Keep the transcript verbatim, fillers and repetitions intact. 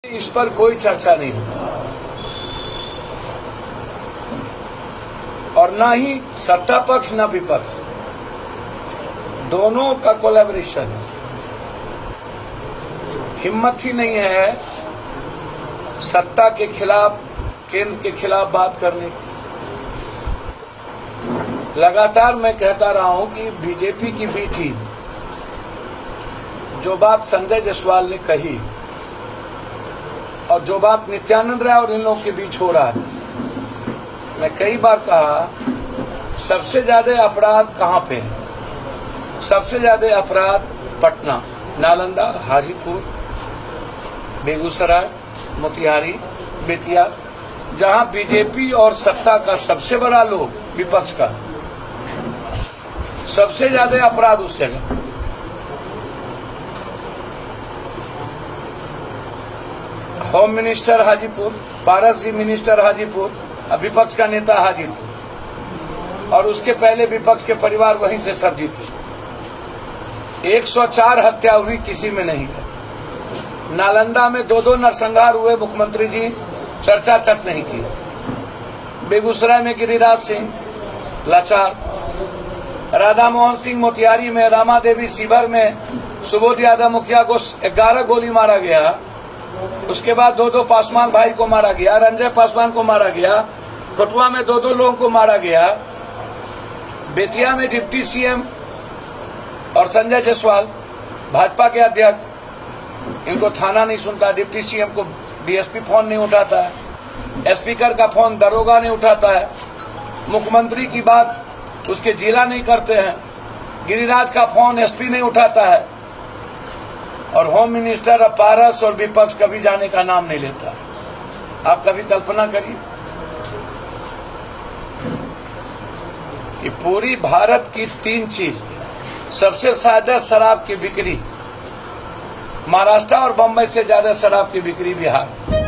इस पर कोई चर्चा नहीं होती और ना ही सत्ता पक्ष ना विपक्ष, दोनों का कोलैबोरेशन है। हिम्मत ही नहीं है सत्ता के खिलाफ, केंद्र के खिलाफ बात करने की। लगातार मैं कहता रहा हूं कि बीजेपी की बी टीम जो बात संजय जायसवाल ने कही और जो बात नित्यानंद राय और इन लोगों के बीच हो रहा है, मैं कई बार कहा सबसे ज्यादा अपराध कहां पे है? सबसे ज्यादा अपराध पटना, नालंदा, हाजीपुर, बेगूसराय, मोतिहारी, बेतिया, जहां बीजेपी और सत्ता का सबसे बड़ा लोग, विपक्ष का सबसे ज्यादा अपराध उस जगह। Home minister Hajipur, Paras ji minister Hajipur, विपक्ष का नेता हाजीपुर, और उसके पहले विपक्ष के परिवार वहीं से सब जीते। एक सौ चार हत्या हुई, किसी में नहीं है। नालंदा में दो दो नरसंहार हुए, मुख्यमंत्री जी चर्चा तक नहीं की। बेगूसराय में गिरिराज सिंह लाचार, राधा मोहन सिंह मोतिहारी में, रामा देवी सीभर में, सुबोध यादव मुखिया को ग्यारह गोली मारा गया। उसके बाद दो दो पासवान भाई को मारा गया, रंजय पासवान को मारा गया, खटुआ में दो दो लोगों को मारा गया। बेतिया में डिप्टी सीएम और संजय जायसवाल भाजपा के अध्यक्ष, इनको थाना नहीं सुनता, डिप्टी सीएम को डीएसपी फोन नहीं उठाता है, स्पीकर का फोन दरोगा नहीं उठाता है, मुख्यमंत्री की बात उसके जिला नहीं करते हैं, गिरिराज का फोन एसपी नहीं उठाता है, और होम मिनिस्टर पारस और विपक्ष कभी जाने का नाम नहीं लेता। आप कभी कल्पना करिए कि पूरी भारत की तीन चीज, सबसे ज्यादा शराब की बिक्री महाराष्ट्र और बम्बई से ज्यादा शराब की बिक्री बिहार।